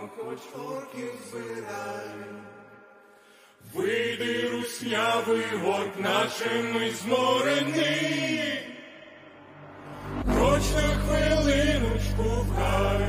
хоч орків збирай. Вийди, руснявий горб нашими зморений, проч на хвилиночку в гай.